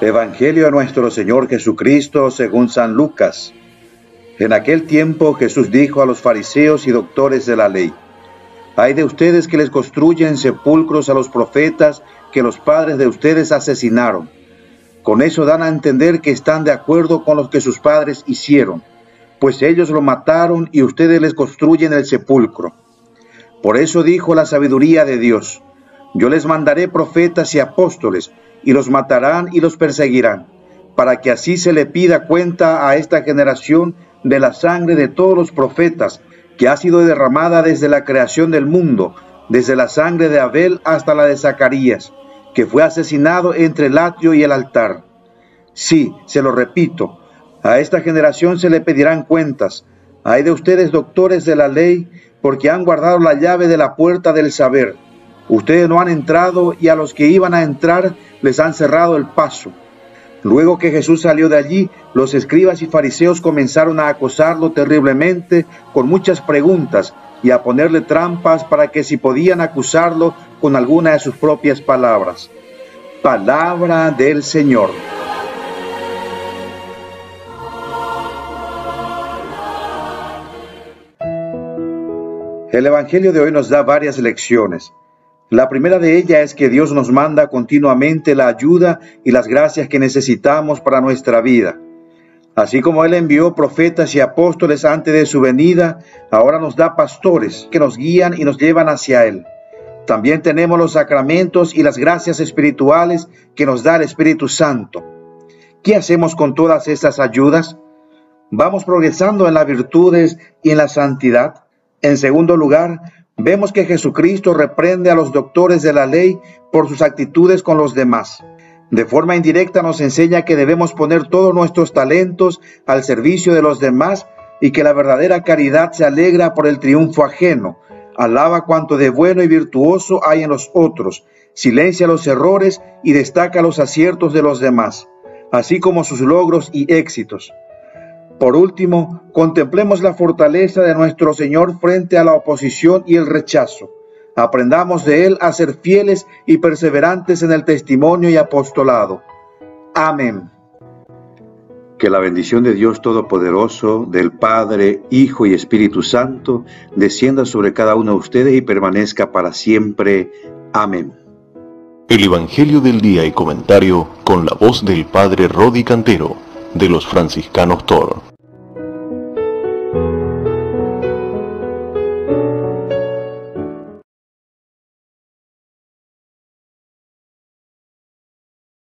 Evangelio de nuestro Señor Jesucristo según San Lucas. En aquel tiempo Jesús dijo a los fariseos y doctores de la ley: «Hay de ustedes que les construyen sepulcros a los profetas que los padres de ustedes asesinaron. Con eso dan a entender que están de acuerdo con lo que sus padres hicieron, pues ellos lo mataron y ustedes les construyen el sepulcro. Por eso dijo la sabiduría de Dios: yo les mandaré profetas y apóstoles, y los matarán y los perseguirán, para que así se le pida cuenta a esta generación de la sangre de todos los profetas, que ha sido derramada desde la creación del mundo, desde la sangre de Abel hasta la de Zacarías, que fue asesinado entre el atrio y el altar. Sí, se lo repito, a esta generación se le pedirán cuentas. Hay de ustedes doctores de la ley, porque han guardado la llave de la puerta del saber. Ustedes no han entrado, y a los que iban a entrar les han cerrado el paso». Luego que Jesús salió de allí, los escribas y fariseos comenzaron a acosarlo terriblemente con muchas preguntas y a ponerle trampas para que si podían acusarlo con alguna de sus propias palabras. Palabra del Señor. El Evangelio de hoy nos da varias lecciones. La primera de ellas es que Dios nos manda continuamente la ayuda y las gracias que necesitamos para nuestra vida. Así como Él envió profetas y apóstoles antes de su venida, ahora nos da pastores que nos guían y nos llevan hacia Él. También tenemos los sacramentos y las gracias espirituales que nos da el Espíritu Santo. ¿Qué hacemos con todas estas ayudas? ¿Vamos progresando en las virtudes y en la santidad? En segundo lugar, vemos que Jesucristo reprende a los doctores de la ley por sus actitudes con los demás. De forma indirecta nos enseña que debemos poner todos nuestros talentos al servicio de los demás y que la verdadera caridad se alegra por el triunfo ajeno, alaba cuanto de bueno y virtuoso hay en los otros, silencia los errores y destaca los aciertos de los demás, así como sus logros y éxitos. Por último, contemplemos la fortaleza de nuestro Señor frente a la oposición y el rechazo. Aprendamos de Él a ser fieles y perseverantes en el testimonio y apostolado. Amén. Que la bendición de Dios Todopoderoso, del Padre, Hijo y Espíritu Santo, descienda sobre cada uno de ustedes y permanezca para siempre. Amén. El Evangelio del día y comentario con la voz del Padre Rodi Cantero, de los Franciscanos Toro.